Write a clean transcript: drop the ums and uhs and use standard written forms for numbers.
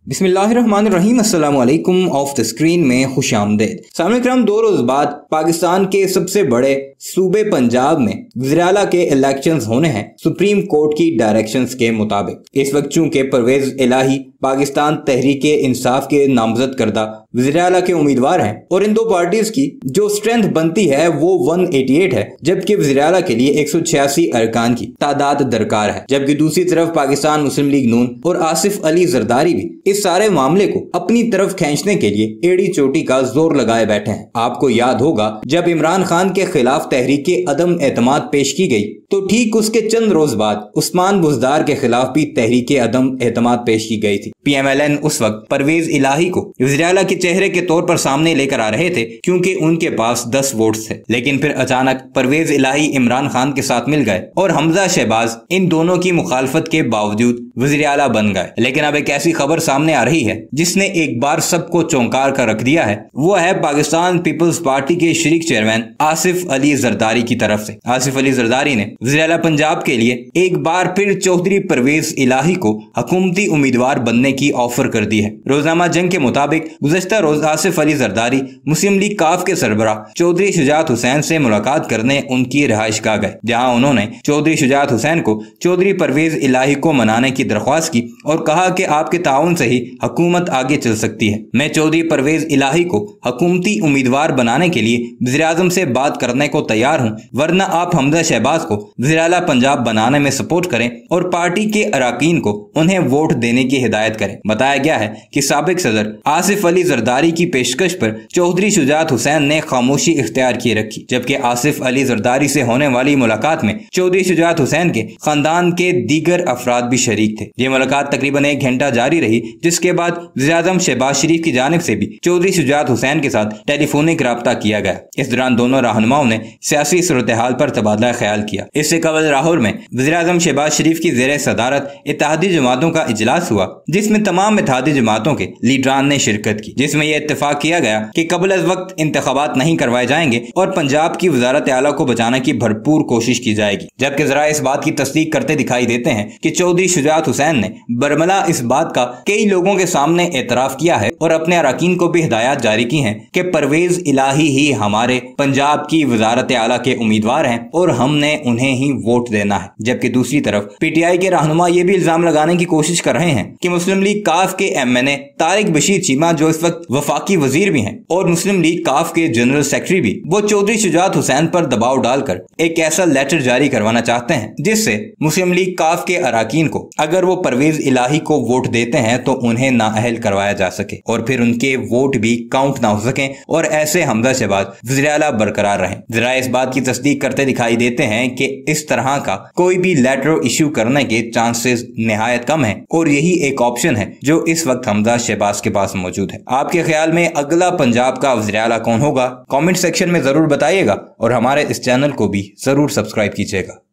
बिस्मिल्लाहिर्रहमानिर्रहीम अस्सलाम वालेकुम। ऑफ द स्क्रीन में खुशामदीद। सामने-ए-किराम 2 रोज बाद पाकिस्तान के सबसे बड़े सूबे पंजाब में वज़ीर-ए-आला के इलेक्शंस होने हैं सुप्रीम कोर्ट की डायरेक्शंस के मुताबिक। इस वक्त चूंकि परवेज इलाही पाकिस्तान तहरीके इंसाफ के नामजद करदा वज़ीर-ए-आला के उम्मीदवार हैं और इन दो पार्टीज की जो स्ट्रेंथ बनती है वो 188 है, जबकि वज़ीर-ए-आला के लिए 186 अरकान की तादाद दरकार है। जबकि दूसरी तरफ पाकिस्तान मुस्लिम लीग नून और आसिफ अली जरदारी भी इस सारे मामले को अपनी तरफ खींचने के लिए एड़ी चोटी का जोर लगाए बैठे हैं। आपको याद होगा जब इमरान खान के खिलाफ तहरीके अदम एतमाद पेश की गई तो ठीक उसके चंद रोज बाद उस्मान बुज़दार के खिलाफ भी तहरीके अदम एतमाद पेश की गई थी। PMLN उस वक्त परवेज इलाही को वज़ीर-ए-आला के चेहरे के तौर पर सामने लेकर आ रहे थे क्योंकि उनके पास 10 वोट्स थे, लेकिन फिर अचानक परवेज इलाही इमरान खान के साथ मिल गए और हमजा शहबाज इन दोनों की मुखालफत के बावजूद वज़ीर-ए-आला बन गए। लेकिन अब एक ऐसी खबर सामने आ रही है जिसने एक बार सबको चौंकार कर रख दिया है। वो है पाकिस्तान पीपल्स पार्टी के शरीक चेयरमैन आसिफ अली जरदारी की तरफ से। आसिफ अली जरदारी ने वज़ीर-ए-आला पंजाब के लिए एक बार फिर चौधरी परवेज इलाही को हुकूमती उम्मीदवार बनने की ऑफर कर दी है। रोजनामा जंग के मुताबिक गुज़श्ता रोज आसिफ अली जरदारी मुस्लिम लीग काफ के सरबराह चौधरी शुजात हुसैन से मुलाकात करने उनकी रिहाइशगाह गए, जहां उन्होंने चौधरी शुजात हुसैन को चौधरी परवेज इलाही को मनाने की दरख्वास्त की और कहा कि आपके ताउन से ही हुकूमत आगे चल सकती है। मैं चौधरी परवेज इलाही को हुकूमती उम्मीदवार बनाने के लिए वज़ीर-ए-आज़म से बात करने को तैयार हूँ, वरना आप हमजा शहबाज को वज़ीर-ए-आला पंजाब बनाने में सपोर्ट करें और पार्टी के अरकान को उन्हें वोट देने की हिदायत करें। बताया गया है कि साबिक सदर आसिफ अली जरदारी की पेशकश पर चौधरी शुजात हुसैन ने खामोशी इख्तियार की रखी, जबकि आसिफ अली जरदारी से होने वाली मुलाकात में चौधरी शुजात हुसैन के खानदान के दीगर अफराद भी शरीक थे। ये मुलाकात तकरीबन 1 घंटा जारी रही, जिसके बाद वज़ीर-ए-आज़म शहबाज शरीफ की जानिब से भी चौधरी शुजात हुसैन के साथ टेलीफोनिक राब्ता किया गया। इस दौरान दोनों रहनुमाओं ने सियासी सूरत हाल पर तबादला ख्याल किया। इससे कबल लाहौर में वज़ीर-ए-आज़म शहबाज शरीफ की ज़ेर सदारत इत्तेहादी जमातों का इजलास हुआ, जिसमें तमाम इत्तेहादी जमातों के लीडरान ने शिरकत की, जिसमें यह इत्तेफाक किया गया कि कबल अज़ वक्त इंतखाबात नहीं करवाए जाएंगे और पंजाब की वज़ारत आला को बचाने की भरपूर कोशिश की जाएगी। जबकि जरा इस बात की तस्दीक करते दिखाई देते हैं कि चौधरी शुजात हुसैन ने बरमला इस बात का कई लोगों के सामने एतराफ किया है और अपने अरकान को भी हिदायत जारी की हैं कि परवेज इलाही ही हमारे पंजाब की वज़ारत आला के उम्मीदवार हैं और हमने उन्हें ही वोट देना है। जबकि दूसरी तरफ PTI के रहनुमा ये भी इल्जाम लगाने की कोशिश कर रहे हैं कि मुस्लिम लीग काफ के MNA तारिक बशीर चीमा, जो इस वक्त वफाकी वजीर भी हैं, और मुस्लिम लीग काफ के जनरल सेक्रेटरी भी, वो चौधरी शुजात हुसैन पर दबाव डालकर एक ऐसा लेटर जारी करवाना चाहते हैं जिससे मुस्लिम लीग काफ के अरकान को अगर वो परवेज इलाही को वोट देते हैं तो उन्हें नाअहल करवाया जा सके और फिर उनके वोट भी काउंट ना हो सके और ऐसे हमजा शहबाज वज़ीर-ए-आला बरकरार रहें। जरा इस बात की तस्दीक करते दिखाई देते हैं कि इस तरह का कोई भी लेटर इशू करने के चांसेस निहायत कम है और यही एक ऑप्शन है जो इस वक्त हमजा शहबाज के पास मौजूद है। आपके ख्याल में अगला पंजाब का वज़ीर-ए-आला कौन होगा? कमेंट सेक्शन में जरूर बताइएगा और हमारे इस चैनल को भी जरूर सब्सक्राइब कीजिएगा।